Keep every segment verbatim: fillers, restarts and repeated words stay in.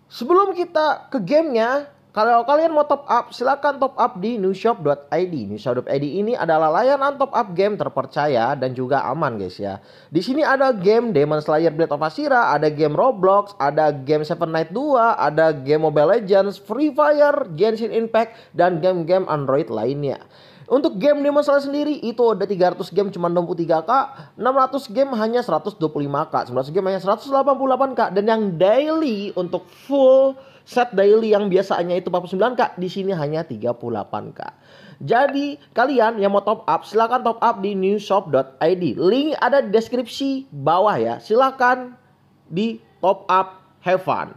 Sebelum kita ke gamenya, kalau kalian mau top up, silakan top up di newshop dot i d. newshop dot i d ini adalah layanan top up game terpercaya dan juga aman guys ya. Di sini ada game Demon Slayer Blade of Asira, ada game Roblox, ada game Seven Night dua, ada game Mobile Legends, Free Fire, Genshin Impact, dan game-game Android lainnya. Untuk game Demon Slayer sendiri itu ada tiga ratus game cuma enam puluh tiga K, enam ratus game hanya seratus dua puluh lima K, sembilan ratus game hanya seratus delapan puluh delapan K, dan yang daily untuk full set daily yang biasanya itu empat puluh sembilan K di sini hanya tiga puluh delapan K. Jadi kalian yang mau top up silakan top up di newshop dot i d. Link ada di deskripsi bawah ya. Silakan di top up, have fun.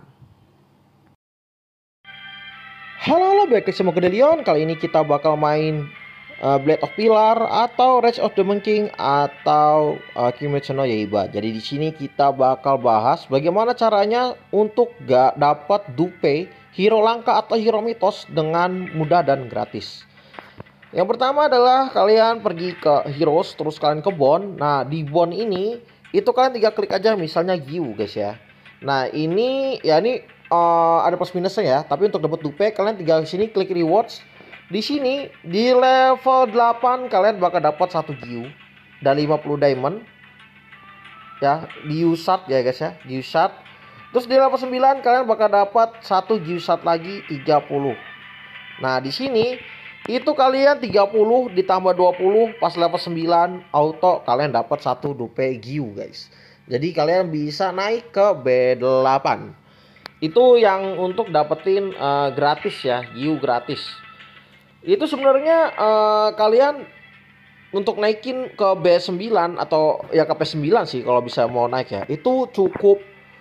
Halo halo, balik lagi sama Kedelion. Kali ini kita bakal main uh, Blade of Pillar atau Rage of the Demon King atau uh, Kimetsu no Yaiba. Jadi di sini kita bakal bahas bagaimana caranya untuk gak dapat dupe hero langka atau hero mitos dengan mudah dan gratis. Yang pertama adalah kalian pergi ke Heroes, terus kalian ke Bond. Nah di Bond ini itu kalian tiga klik aja, misalnya Gyu guys ya. Nah ini ya ini uh, ada plus minusnya ya. Tapi untuk dapat dupe kalian tinggal sini klik rewards. Di sini di level delapan kalian bakal dapat satu Gyu dan lima puluh diamond. Ya, di Usat ya guys ya, di Usat. Terus di level sembilan kalian bakal dapat satu Gyu Usat lagi tiga puluh. Nah, di sini itu kalian tiga puluh ditambah dua puluh pas level sembilan auto kalian dapat satu dupe Gyu guys. Jadi kalian bisa naik ke B delapan. Itu yang untuk dapetin uh, gratis ya, Gyu gratis. Itu sebenarnya uh, kalian untuk naikin ke B sembilan atau ya ke P sembilan sih kalau bisa mau naik ya. Itu cukup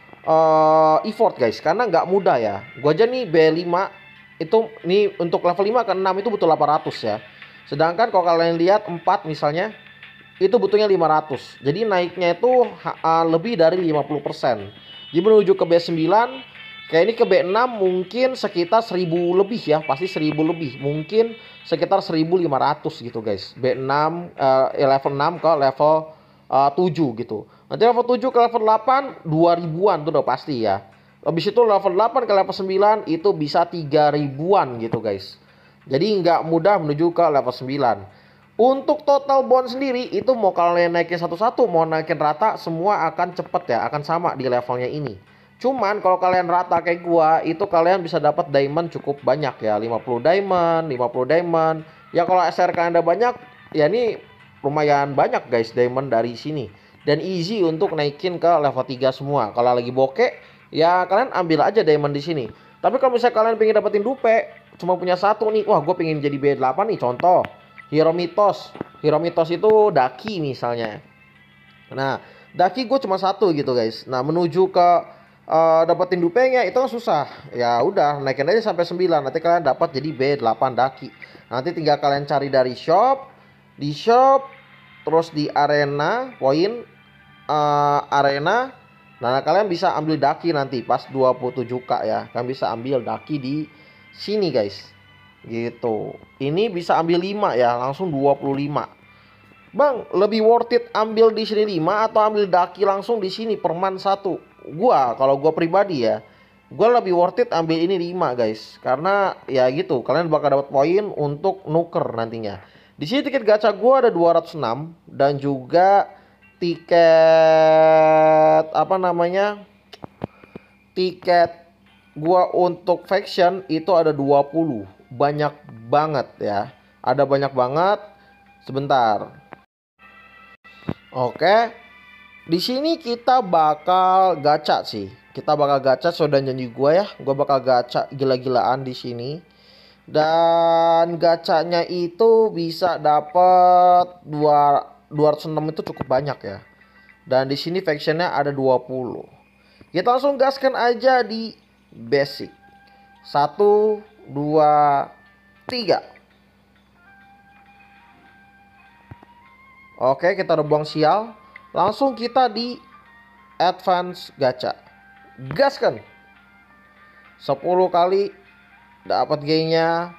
uh, effort guys, karena nggak mudah ya. Gua aja nih B lima itu nih untuk level lima ke enam itu butuh delapan ratus ya. Sedangkan kalau kalian lihat empat misalnya itu butuhnya lima ratus. Jadi naiknya itu uh, lebih dari lima puluh persen. Jadi menuju ke B sembilan kayak ini ke B enam mungkin sekitar seribu lebih ya, pasti seribu lebih. Mungkin sekitar seribu lima ratus gitu guys. B enam uh, level enam ke level uh, tujuh gitu. Nanti level tujuh ke level delapan dua ribuan tuh udah pasti ya. Habis itu level delapan ke level sembilan itu bisa tiga ribuan gitu guys. Jadi nggak mudah menuju ke level sembilan. Untuk total bond sendiri itu mau kalian naikin satu-satu, mau naikin rata, semua akan cepet ya, akan sama di levelnya ini. Cuman kalau kalian rata kayak gua, itu kalian bisa dapat diamond cukup banyak ya, lima puluh diamond, lima puluh diamond. Ya kalau S R kalian ada banyak, ya ini lumayan banyak guys diamond dari sini. Dan easy untuk naikin ke level tiga semua. Kalau lagi bokeh, ya kalian ambil aja diamond di sini. Tapi kalau misalnya kalian pengen dapetin dupe, cuma punya satu nih, wah gue pengen jadi B delapan nih, contoh Hero Mitos. Hero Mitos itu Daki misalnya. Nah, Daki gue cuma satu gitu guys. Nah, menuju ke uh, dapetin dupenya itu kan susah. Ya udah, naikin aja sampai sembilan. Nanti kalian dapat jadi B delapan Daki. Nanti tinggal kalian cari dari shop, di shop, terus di arena, poin uh, arena. Nah, kalian bisa ambil Daki nanti pas dua puluh tujuh K ya. Kalian bisa ambil Daki di sini guys. Gitu. Ini bisa ambil lima ya, langsung dua puluh lima. Bang, lebih worth it ambil di sini lima atau ambil Daki langsung di sini perman satu? Gua, kalau gua pribadi ya, gua lebih worth it ambil ini lima guys. Karena ya gitu, kalian bakal dapat poin untuk nuker nantinya. Di sini tiket gacha gua ada dua ratus enam dan juga tiket apa namanya? Tiket gua untuk faction itu ada dua puluh. Banyak banget ya. Ada banyak banget. Sebentar. Oke. Di sini kita bakal gacha sih. Kita bakal gacha sudah janji gua ya. Gua bakal gacha gila-gilaan di sini. Dan gacanya itu bisa dapat dua ratus enam itu cukup banyak ya. Dan di sini factionnya ada dua puluh. Kita langsung gaskan aja di basic. Satu, dua, tiga. Oke, kita udah buang sial. Langsung kita di advance gacha. Gaskan. sepuluh kali dapat G-nya.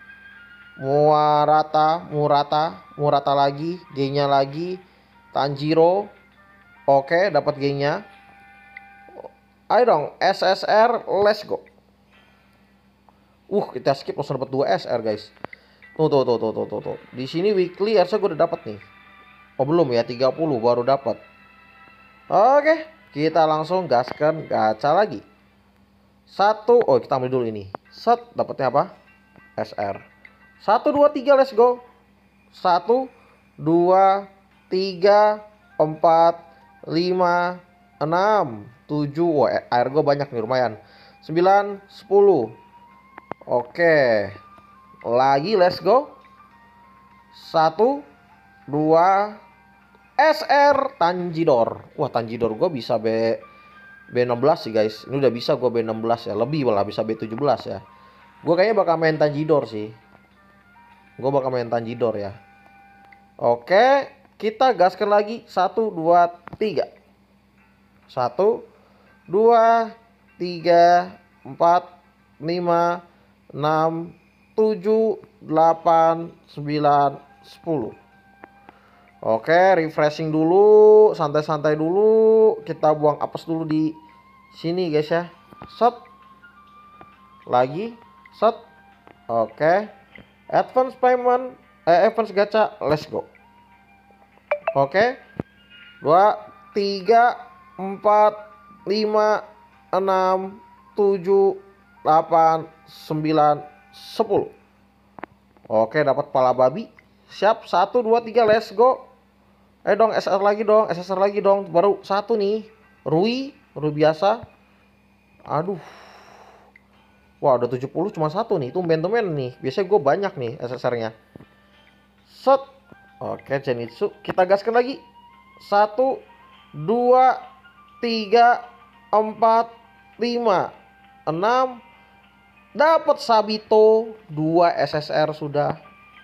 Murata, Murata, Murata lagi, G-nya lagi. Tanjiro. Oke, dapat G-nya. Ayo dong, S S R, let's go. Uh, kita skip langsung dapat dua S R, guys. Tuh, tuh, tuh, tuh, tuh, tuh, tuh. Di sini weekly harusnya gue udah dapat nih. Oh, belum ya, tiga puluh baru dapat. Oke, kita langsung gaskan gacha lagi. Satu, oh kita ambil dulu ini. Set, dapatnya apa? S R. Satu, dua, tiga, let's go. Satu, dua, tiga, empat, lima, enam, tujuh. Wah, air gue banyak nih, lumayan. Sembilan, sepuluh. Oke, lagi, let's go. Satu, dua, S R Tanjidor. Wah, Tanjidor gue bisa B B16 sih, guys. Ini udah bisa gue B enam belas ya. Lebih malah, bisa B tujuh belas ya. Gue kayaknya bakal main Tanjidor sih. Gue bakal main Tanjidor ya. Oke, kita gaskan lagi. Satu, dua, tiga. Satu, dua, tiga, empat, lima, enam, tujuh, delapan, sembilan, sepuluh. Oke, refreshing dulu, santai-santai dulu. Kita buang apes dulu di sini, guys ya. Set. Lagi, set. Oke. Advance payment, eh advance gacha, let's go. Oke. dua, tiga, empat, lima, enam, tujuh, delapan, sembilan, sepuluh. Oke, dapat kepala babi. Siap, satu, dua, tiga, let's go. Eh dong, S R lagi dong, S S R lagi dong. Baru satu nih. Rui, Rui biasa. Aduh. Wah, udah tujuh puluh cuma satu nih. Tumben-tumben nih. Biasanya gue banyak nih S S R-nya. Set. Oke, Zenitsu. Kita gaskan lagi. Satu, dua, tiga, empat, lima, enam. Dapat Sabito. Dua S S R sudah.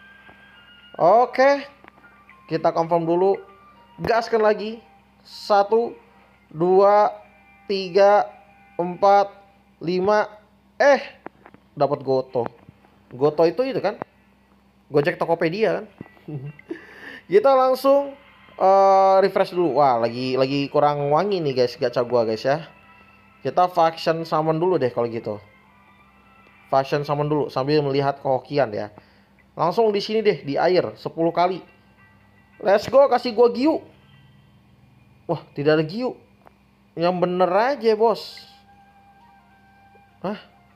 Oke. Kita confirm dulu. Gaskan lagi. Satu, dua, tiga, empat, lima. Eh, dapat Goto. Goto itu itu kan? Gojek Tokopedia kan? Kita langsung uh, refresh dulu. Wah, lagi lagi kurang wangi nih guys gacha gua guys ya. Kita faction summon dulu deh kalau gitu. Faction summon dulu sambil melihat kehokian ya. Langsung di sini deh di air sepuluh kali. Let's go, kasih gua Gyu. Wah, tidak ada Gyu. Yang bener aja, bos. Hah?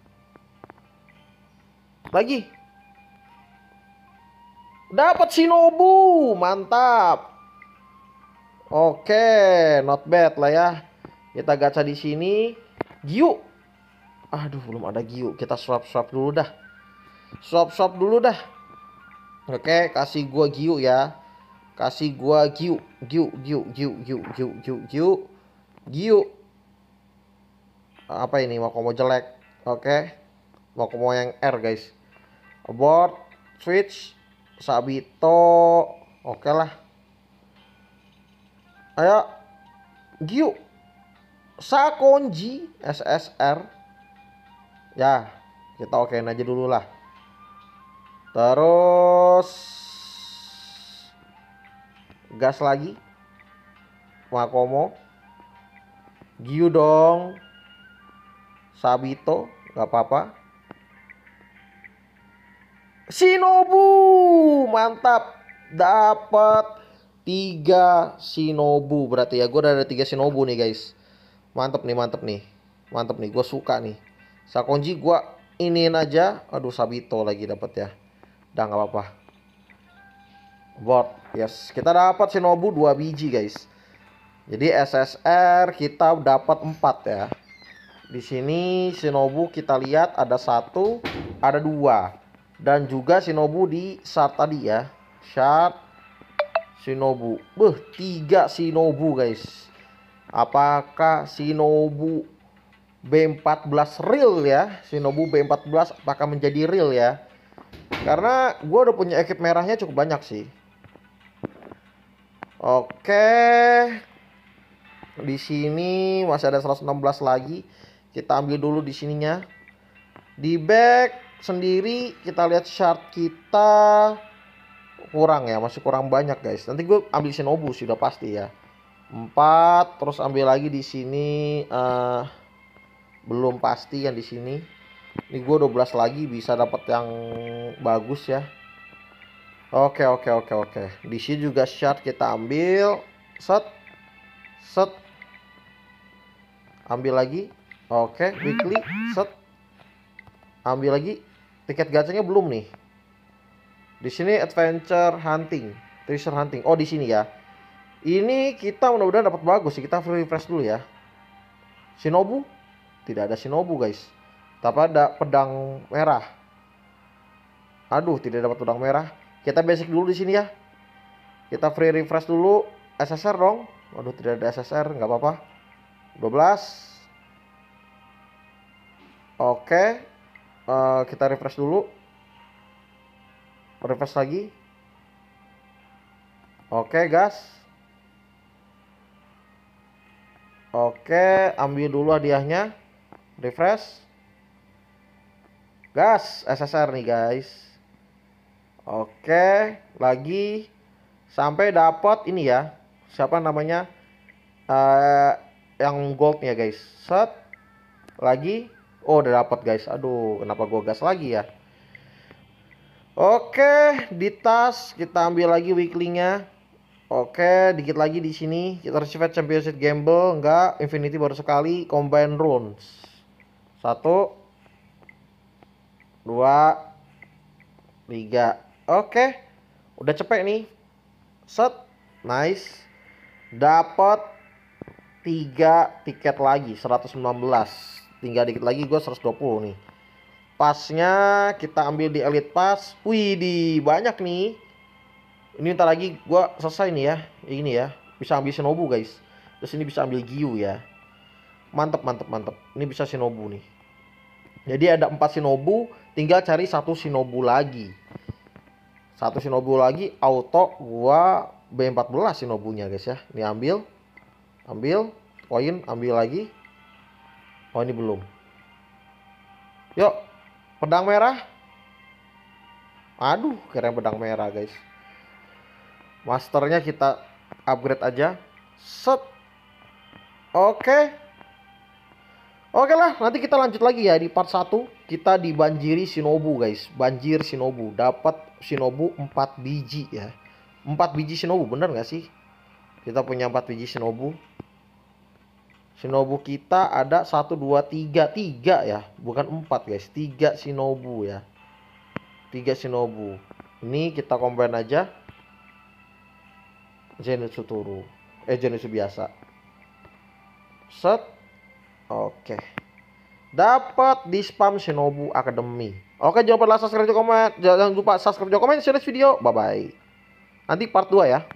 Lagi. Dapat Shinobu, mantap. Oke, not bad lah ya. Kita gacha di sini. Gyu. Aduh, belum ada Gyu. Kita swap-swap dulu dah. Swap-swap dulu dah. Oke, kasih gua Gyu ya. Kasih gua Gyu, Gyu, Gyu, Gyu, Gyu, Gyu, Gyu, Gyu, Gyu. Apa ini? Makomo jelek. Oke. Makomo yang R guys. Abort, switch, Sabito. Oke lah. Ayo. Gyu. Sakonji S S R. Ya, kita okein aja dulu lah. Terus gas lagi. Makomo. Gyu dong. Sabito, gak apa-apa. Shinobu, mantap. Dapat tiga Shinobu berarti ya. Gue udah ada tiga Shinobu nih guys. Mantep nih, mantep nih. Mantep nih, gue suka nih. Sakonji gue iniin aja. Aduh, Sabito lagi dapat ya. Udah gak apa-apa. Board, yes, kita dapat Shinobu dua biji guys. Jadi S S R kita dapat empat ya. Di sini Shinobu kita lihat ada satu, ada dua, dan juga Shinobu di shard tadi ya. Shard Shinobu, beh tiga Shinobu guys. Apakah Shinobu B empat belas real ya? Shinobu B empat belas apakah menjadi real ya? Karena gue udah punya ekip merahnya cukup banyak sih. Oke, di sini masih ada seratus enam belas lagi. Kita ambil dulu di sininya. Di back sendiri kita lihat shard kita kurang ya, masih kurang banyak guys. Nanti gue ambil Shinobu sudah pasti ya. Empat, terus ambil lagi di sini uh, belum pasti yang di sini. Ini gue dua belas lagi bisa dapat yang bagus ya. Oke oke oke oke. Di sini juga shard kita ambil. Set. Set. Ambil lagi. Oke, weekly. Set. Ambil lagi. Tiket gacanya belum nih. Di sini adventure hunting, treasure hunting. Oh, di sini ya. Ini kita mudah-mudahan dapat bagus sih. Kita free refresh dulu ya. Shinobu? Tidak ada Shinobu, guys. Tapi ada pedang merah. Aduh, tidak dapat pedang merah. Kita basic dulu di sini ya. Kita free refresh dulu. S S R dong. Waduh, tidak ada S S R, nggak apa-apa. dua belas. Oke. Uh, kita refresh dulu. Refresh lagi. Oke, gas. Oke, ambil dulu hadiahnya. Refresh. Gas, S S R nih, guys. Oke, lagi sampai dapat ini ya. Siapa namanya? Uh, yang goldnya, guys. Set. Lagi. Oh, udah dapat, guys. Aduh, kenapa gua gas lagi ya? Oke, di tas kita ambil lagi weekly-nya. Oke, dikit lagi di sini. Kita receive championship gamble, enggak, infinity baru sekali, combine runes. Satu, dua, tiga. Oke, udah cepet nih. Set, nice. Dapat tiga tiket lagi, seratus sembilan belas. Tinggal dikit lagi gue seratus dua puluh nih. Pasnya kita ambil di elite pass. Wih, di banyak nih. Ini ntar lagi gue selesai nih ya. Ini ya, bisa ambil Shinobu, guys. Terus ini bisa ambil Gyu ya. Mantep mantep mantep. Ini bisa Shinobu nih. Jadi ada empat Shinobu, tinggal cari satu Shinobu lagi. Satu Shinobu lagi auto gua B empat belas Shinobunya, guys ya. Ini ambil. Ambil koin, ambil lagi. Oh, ini belum. Yuk, pedang merah. Aduh, keren pedang merah, guys. Masternya kita upgrade aja. Set. Oke. Oke lah, nanti kita lanjut lagi ya di part satu. Kita dibanjiri Shinobu, guys. Banjir Shinobu. Dapat Shinobu empat biji ya. empat biji Shinobu, bener gak sih? Kita punya empat biji Shinobu. Shinobu kita ada satu, dua, tiga. tiga ya, bukan empat, guys. tiga Shinobu ya. tiga Shinobu. Ini kita combine aja. Zenitsu Turu. Eh, Zenitsu biasa. Set. Oke. Dapat di spam Shinobu Academy. Oke, jangan lupa subscribe, komen. Jangan lupa subscribe, komen, share video. Bye bye. Nanti part dua ya.